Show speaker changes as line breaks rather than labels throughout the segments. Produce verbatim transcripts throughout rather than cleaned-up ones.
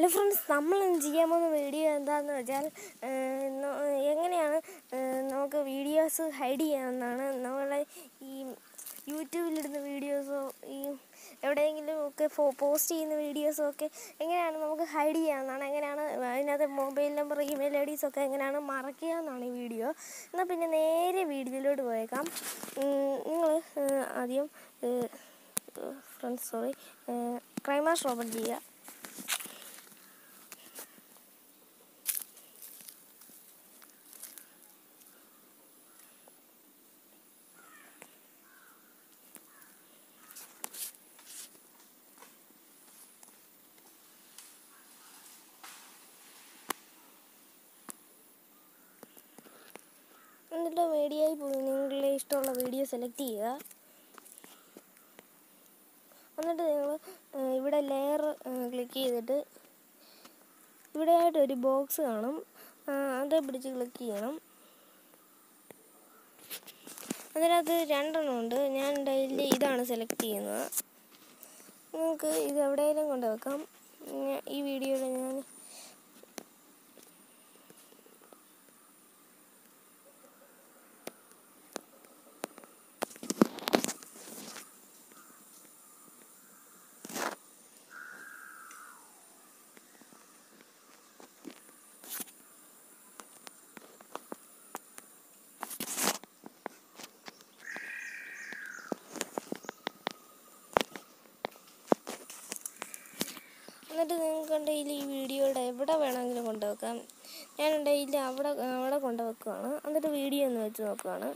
Hello friends, നമ്മൾ ചെയ്യാൻ പോകുന്ന വീഡിയോ എന്താണെന്ന് വെച്ചാൽ എങ്ങനെയാണ് നമുക്ക് വീഡിയോസ് ഹൈഡ് ചെയ്യാമെന്നാണ്. നമ്മളെ ഈ യൂട്യൂബിലിടുന്ന വീഡിയോസോ ഈ എവിടെയെങ്കിലും ഒക്കെ പോസ്റ്റ് ചെയ്യുന്ന വീഡിയോസോ ഒക്കെ എങ്ങനെയാണ് നമുക്ക് ഹൈഡ് ചെയ്യാമെന്നാണ്. എങ്ങനെയാണ് അതിനകത്ത് മൊബൈൽ നമ്പർ, ഇമെയിൽ ഐ ഡീസൊക്കെ എങ്ങനെയാണ് മറയ്ക്കുക എന്നാണ് ഈ വീഡിയോ. എന്നാൽ പിന്നെ നേരെ വീഡിയോയിലോട്ട് പോയേക്കാം. നിങ്ങൾ ആദ്യം ഫ്രണ്ട്സ് സോറി ക്രൈമാസ്റ്റർ ഓപ്പൺ ചെയ്യുക. എന്നിട്ട് മീഡിയയിൽ പോയി നിങ്ങളുടെ ഇഷ്ടമുള്ള വീഡിയോ സെലക്ട് ചെയ്യുക. എന്നിട്ട് നിങ്ങൾ ഇവിടെ ലെയർ ക്ലിക്ക് ചെയ്തിട്ട് ഇവിടെ ആയിട്ട് ഒരു ബോക്സ് കാണും, അതേ പിടിച്ച് ക്ലിക്ക് ചെയ്യണം. അതിനകത്ത് രണ്ടെണ്ണം ഉണ്ട്. ഞാൻ ഡെയിലി ഇതാണ് സെലക്ട് ചെയ്യുന്നത്. നിങ്ങൾക്ക് ഇത് എവിടെയെങ്കിലും കൊണ്ട് വെക്കാം. ഈ വീഡിയോയിൽ ഞാൻ എന്നിട്ട് നിങ്ങൾക്ക് ഉണ്ടെങ്കിൽ ഈ വീഡിയോയുടെ എവിടെ വേണമെങ്കിലും കൊണ്ടുവെക്കാം. ഞാൻ ഉണ്ടെങ്കിൽ അവിടെ അവിടെ കൊണ്ടുവെക്കുകയാണ്. എന്നിട്ട് വീഡിയോ ഒന്ന് വെച്ച് നോക്കുകയാണ്.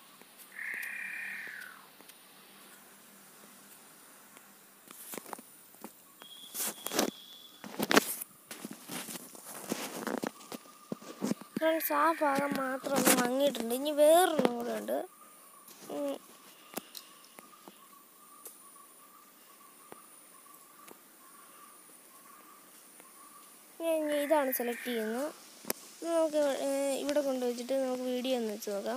ഫ്രണ്ട്സ്, ആ ഭാഗം മാത്രം ഒന്ന് മങ്ങിയിട്ടുണ്ട്. ഇനി വേറൊന്നും കൂടെ ഉണ്ട്. ഞാൻ ഇതാണ് സെലക്ട് ചെയ്യുന്നത്. നമുക്ക് ഇവിടെ കൊണ്ടുവച്ചിട്ട് നമുക്ക് വീഡിയോ ഒന്ന് വെച്ച് നോക്കാം.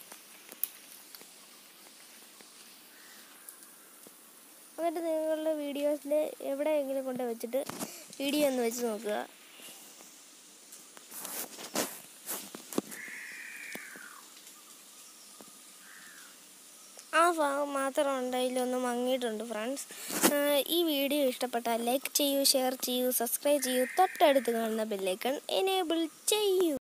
എന്നിട്ട് നിങ്ങളുടെ വീഡിയോസിൽ എവിടെയെങ്കിലും കൊണ്ട് വെച്ചിട്ട് വീഡിയോ ഒന്ന് വെച്ച് നോക്കുക. ആ ഭാഗം മാത്രം ഉണ്ടെങ്കിൽ ഒന്ന് മങ്ങിയിട്ടുണ്ട്. ഫ്രണ്ട്സ്, ഈ വീഡിയോ ഇഷ്ടപ്പെട്ടാൽ ലൈക്ക് ചെയ്യൂ, ഷെയർ ചെയ്യൂ, സബ്സ്ക്രൈബ് ചെയ്യൂ, തൊട്ടടുത്ത് കാണുന്ന ബെല്ലൈക്കൺ എനേബിൾ ചെയ്യൂ.